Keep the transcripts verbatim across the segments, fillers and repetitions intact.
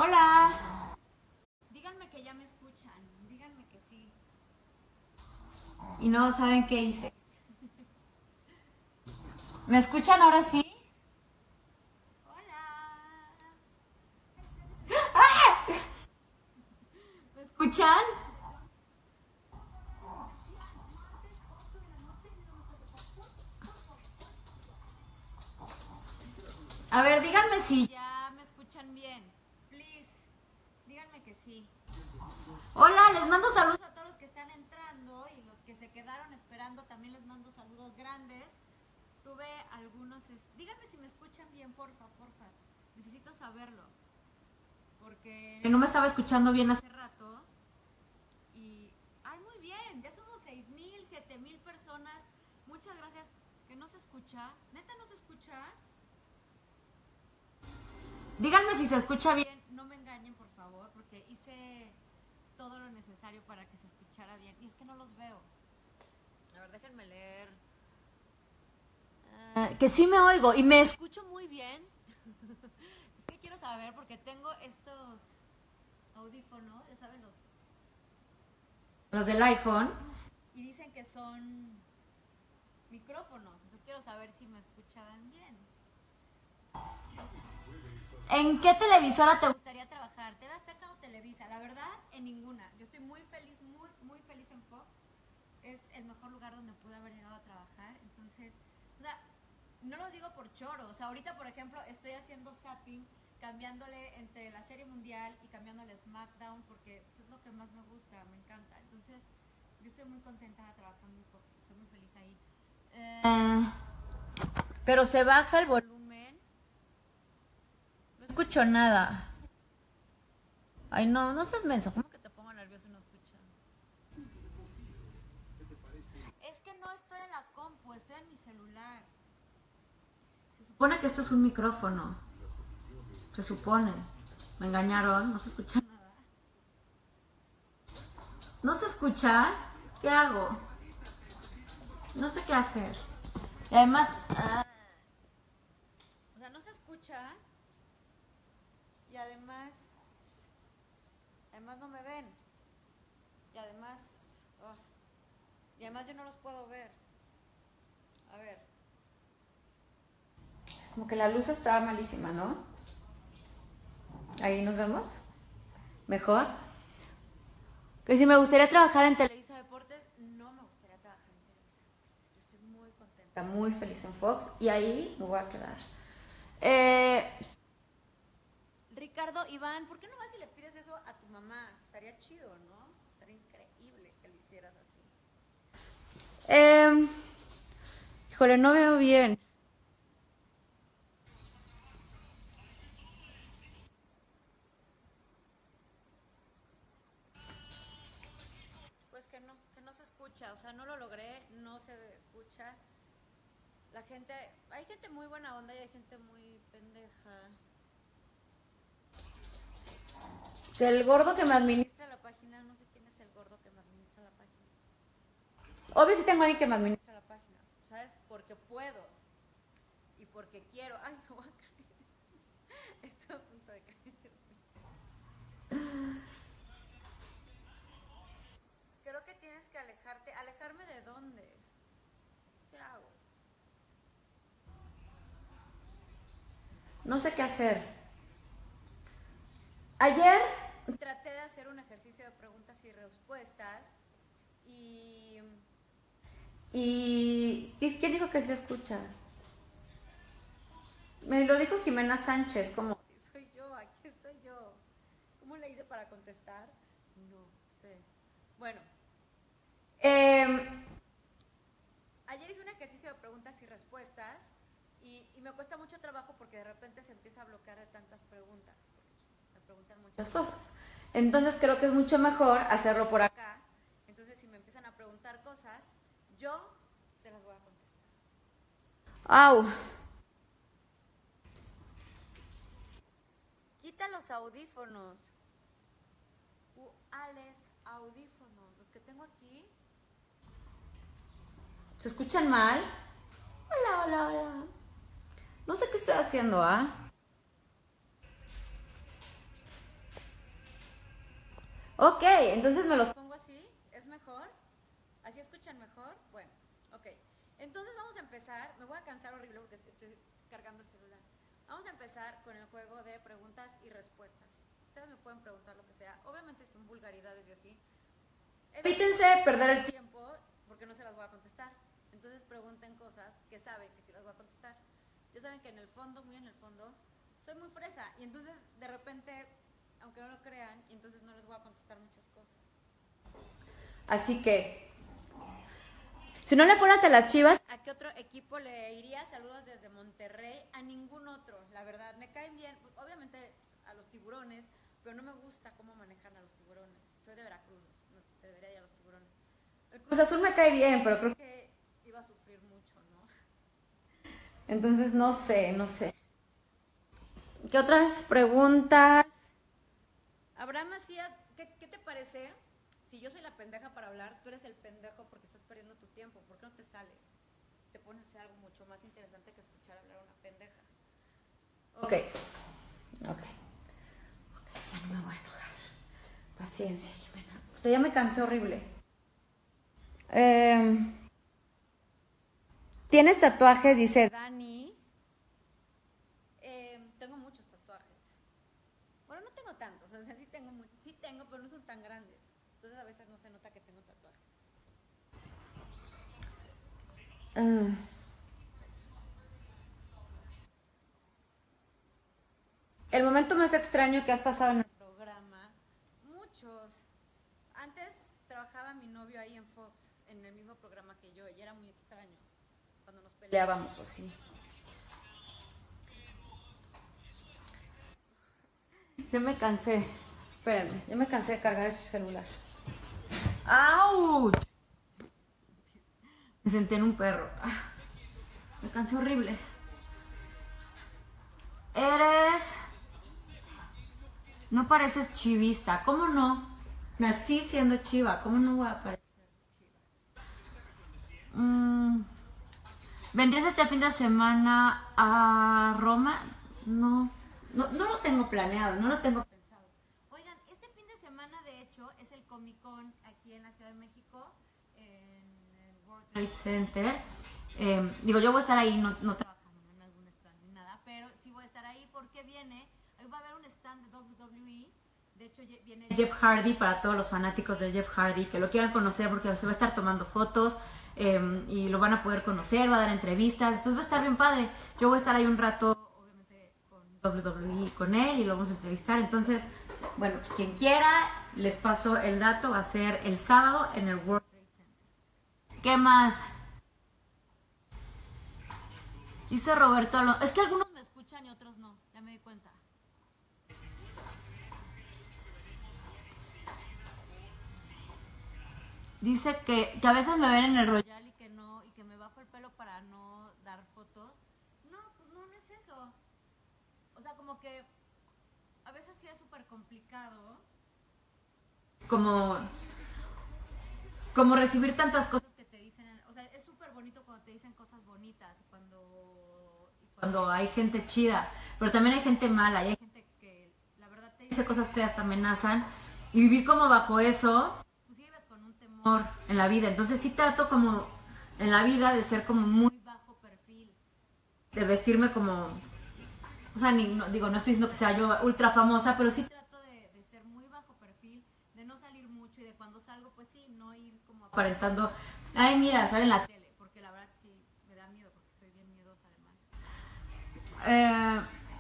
Hola. Díganme que ya me escuchan. Díganme que sí. Y no saben qué hice. ¿Me escuchan ahora sí? Hola. ¡Ah! ¿Me escuchan? A ver, díganme si ya me escuchan bien. Please. Díganme que sí. Hola, les mando saludos a todos los que están entrando y los que se quedaron esperando también les mando saludos grandes. Tuve algunos... Díganme si me escuchan bien, porfa, porfa. Necesito saberlo. Porque no me estaba escuchando bien hace rato. Y... ¡Ay, muy bien! Ya somos seis mil, siete mil personas. Muchas gracias. ¿Que no se escucha? ¿Neta no se escucha? Díganme si se escucha bien. No me engañen, por favor, porque hice todo lo necesario para que se escuchara bien. Y es que no los veo. A ver, déjenme leer. Uh, que sí me oigo y me escucho muy bien. Es que quiero saber porque tengo estos audífonos, ya saben, los, los del iPhone. Y dicen que son micrófonos. Entonces quiero saber si me escuchaban bien. ¿En qué televisora te gustaría trabajar? ¿T V Azteca o Televisa? La verdad, en ninguna. Yo estoy muy feliz, muy, muy feliz en Fox. Es el mejor lugar donde pude haber llegado a trabajar. Entonces, o sea, no lo digo por choro. O sea, ahorita, por ejemplo, estoy haciendo zapping, cambiándole entre la Serie Mundial y cambiándole SmackDown, porque es lo que más me gusta, me encanta. Entonces, yo estoy muy contenta trabajando en Fox. Estoy muy feliz ahí. Eh, pero se baja el volumen. No escucho nada. Ay, no, no seas menso. ¿Cómo que te pongo nervioso y no escuchas? Es que no estoy en la compu, estoy en mi celular. Se supone que esto es un micrófono. Se supone. Me engañaron, no se escucha nada. ¿No se escucha? ¿Qué hago? No sé qué hacer. Y además... Ah, o sea, no se escucha. Y además... Además no me ven. Y además... Oh, y además yo no los puedo ver. A ver. Como que la luz está malísima, ¿no? Ahí nos vemos. ¿Mejor? Que si me gustaría trabajar en Televisa Deportes, no me gustaría trabajar en Televisa Deportes. Yo estoy muy contenta, muy feliz en Fox y ahí me voy a quedar. Eh, Ricardo, Iván, ¿por qué no vas y le pides eso a tu mamá? Estaría chido, ¿no? Estaría increíble que lo hicieras así. Eh, híjole, no veo bien. Pues que no, que no se escucha, o sea, no lo logré, no se escucha. La gente, hay gente muy buena onda y hay gente muy pendeja. Que el gordo que me administra la página, no sé quién es el gordo que me administra la página. Obvio sí tengo a alguien que me administra la página, ¿sabes? Porque puedo y porque quiero. Ay, me voy a caer. Estoy a punto de caer. Creo que tienes que alejarte. ¿Alejarme de dónde? ¿Qué hago? No sé qué hacer. Ayer traté de hacer un ejercicio de preguntas y respuestas y... ¿Y quién dijo que se escucha? Me lo dijo Jimena Sánchez, como si soy yo, aquí estoy yo. ¿Cómo le hice para contestar? No sé. Bueno, eh, ayer hice un ejercicio de preguntas y respuestas y, y me cuesta mucho trabajo porque de repente se empieza a bloquear de tantas preguntas. Me preguntan muchas cosas. Entonces creo que es mucho mejor hacerlo por acá. Entonces si me empiezan a preguntar cosas, yo se las voy a contestar. ¡Au! Quita los audífonos. ¿Cuáles audífonos? Los que tengo aquí. ¿Se escuchan mal? Hola, hola, hola. No sé qué estoy haciendo, ¿ah? Ok, entonces me los pongo así, ¿es mejor? ¿Así escuchan mejor? Bueno, ok. Entonces vamos a empezar, me voy a cansar horrible porque estoy cargando el celular. Vamos a empezar con el juego de preguntas y respuestas. Ustedes me pueden preguntar lo que sea, obviamente son vulgaridades y así. Evítense perder el tiempo porque no se las voy a contestar. Entonces pregunten cosas que saben que sí las voy a contestar. Ya saben que en el fondo, muy en el fondo, soy muy fresa y entonces de repente, aunque no lo crean, y entonces no les voy a contestar muchas cosas. Así que, si no le fueras a las Chivas, ¿a qué otro equipo le irías? Saludos desde Monterrey. A ningún otro, la verdad. Me caen bien, pues, obviamente a los Tiburones, pero no me gusta cómo manejan a los Tiburones. Soy de Veracruz, no, debería ir a los Tiburones. El Cruz Azul me cae bien, pero creo que iba a sufrir mucho, ¿no? Entonces, no sé, no sé. ¿Qué otras preguntas? Abraham Macías, ¿qué, ¿qué te parece? Si yo soy la pendeja para hablar, tú eres el pendejo porque estás perdiendo tu tiempo. ¿Por qué no te sales? Te pones a hacer algo mucho más interesante que escuchar hablar a una pendeja. Ok. Ok. Ok, ya no me voy a enojar. Paciencia, Jimena. Usted ya me cansé horrible. Eh, ¿Tienes tatuajes? Dice Dani. Eh, tengo muchos tatuajes. Bueno, no tengo tantos. O sea, sí tengo, sí tengo, pero no son tan grandes. Entonces a veces no se nota que tengo tatuajes. Uh. El momento más extraño que has pasado en el programa. Muchos. Antes trabajaba mi novio ahí en Fox, en el mismo programa que yo, y era muy extraño cuando nos peleábamos o así. Ya me cansé. Espérenme, ya me cansé de cargar este celular. ¡Auch! Me senté en un perro. Me cansé horrible. Eres... No pareces chivista. ¿Cómo no? Nací siendo chiva. ¿Cómo no voy a parecer chiva? Mm. ¿Vendrías este fin de semana a Roma? No, no, no lo tengo planeado, no lo tengo pensado. Oigan, este fin de semana de hecho es el Comic Con aquí en la Ciudad de México, en el World Trade Center. Eh, digo, yo voy a estar ahí, no, no trabajando en algún stand ni nada, pero sí voy a estar ahí porque viene, ahí va a haber un stand de doble u doble u E. De hecho viene Jeff Hardy, para todos los fanáticos de Jeff Hardy que lo quieran conocer porque se va a estar tomando fotos. Eh, y lo van a poder conocer, va a dar entrevistas, entonces va a estar bien padre. Yo voy a estar ahí un rato, obviamente, con doble u doble u E con él y lo vamos a entrevistar. Entonces, bueno, pues quien quiera, les paso el dato, va a ser el sábado en el World Trade Center. ¿Qué más? Dice Roberto, es que algunos me escuchan y otros no, ya me di cuenta. Dice que, que a veces me ven en el Royal y que no, y que me bajo el pelo para no dar fotos. No, pues no, no es eso. O sea, como que a veces sí es súper complicado. Como, como recibir tantas cosas que te dicen. O sea, es súper bonito cuando te dicen cosas bonitas y cuando, y cuando hay gente chida. Pero también hay gente mala y hay gente que la verdad te dice cosas feas, te amenazan. Y vivir como bajo eso... en la vida, entonces sí trato como en la vida de ser como muy bajo perfil, de vestirme como, o sea, ni, no, digo, no estoy diciendo que sea yo ultra famosa, pero sí trato de, de ser muy bajo perfil, de no salir mucho y de cuando salgo, pues sí, no ir como aparentando, ay mira, sale en la tele, porque la verdad sí me da miedo, porque soy bien miedosa además. Eh,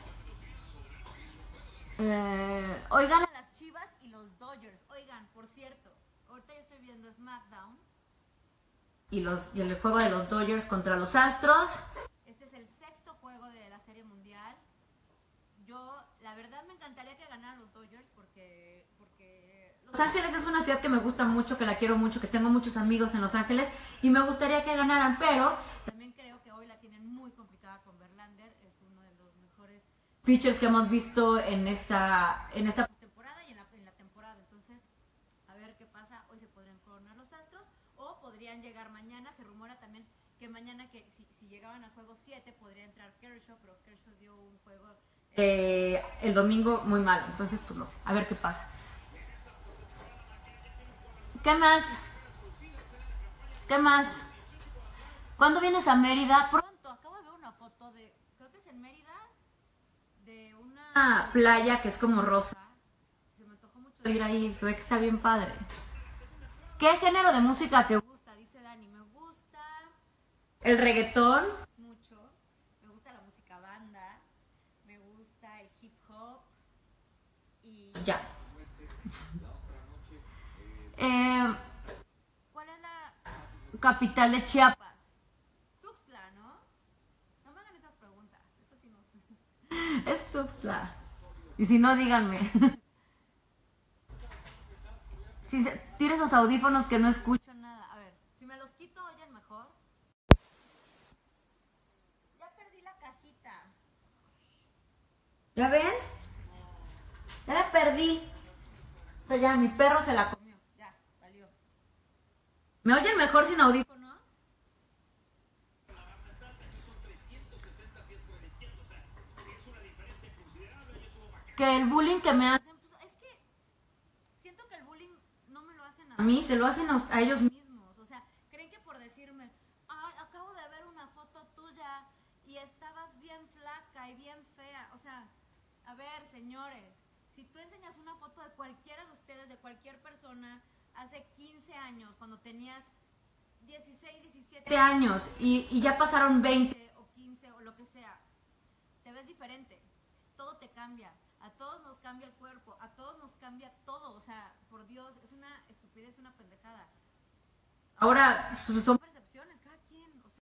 eh, oigan a las Chivas y los Dodgers, oigan, por cierto, ahorita yo estoy viendo SmackDown y, los, y el juego de los Dodgers contra los Astros. Este es el sexto juego de la Serie Mundial. Yo, la verdad, me encantaría que ganaran los Dodgers porque, porque Los Ángeles es una ciudad que me gusta mucho, que la quiero mucho, que tengo muchos amigos en Los Ángeles y me gustaría que ganaran, pero también creo que hoy la tienen muy complicada con Verlander. Es uno de los mejores pitchers que hemos visto en esta, en esta temporada y en la, en la temporada. Entonces, a ver qué pasa. Hoy se podrían coronar los Astros o podrían llegar mañana. Se rumora también que mañana, que si, si llegaban al juego siete, podría entrar Kershaw, pero Kershaw dio un juego eh, el domingo muy malo. Entonces, pues no sé, a ver qué pasa. ¿Qué más? ¿Qué más? ¿Cuándo vienes a Mérida? Pronto, acabo de ver una foto de, creo que es en Mérida, de una playa que es como rosa. Se me antojó mucho ir ahí, se ve que está bien padre. ¿Qué género de música te gusta? Dice Dani, me gusta el reggaetón, mucho. Me gusta la música banda, me gusta el hip hop y ya. Eh, ¿Cuál es la capital de Chiapas? Tuxtla, ¿no? No me hagan esas preguntas, eso sí no sé. Es Tuxtla. Y si no, díganme. Si se, tire esos audífonos que no escucho nada. A ver, si me los quito, ¿oyen mejor? Ya perdí la cajita. ¿Ya ven? Ya la perdí. O sea, ya, mi perro se la comió. Ya, valió. ¿Me oyen mejor sin audífonos? Que el bullying que me hacen, pues, es que siento que el bullying no me lo hacen a mí, se lo hacen a, a ellos mismos. O sea, creen que por decirme, ay, acabo de ver una foto tuya y estabas bien flaca y bien fea. O sea, a ver, señores, si tú enseñas una foto de cualquiera de ustedes, de cualquier persona, hace quince años, cuando tenías dieciséis, diecisiete años y, y ya pasaron veinte o quince o lo que sea, te ves diferente, todo te cambia, a todos nos cambia el cuerpo, a todos nos cambia todo, o sea, por Dios, es una estupidez, una pendejada. Ahora, son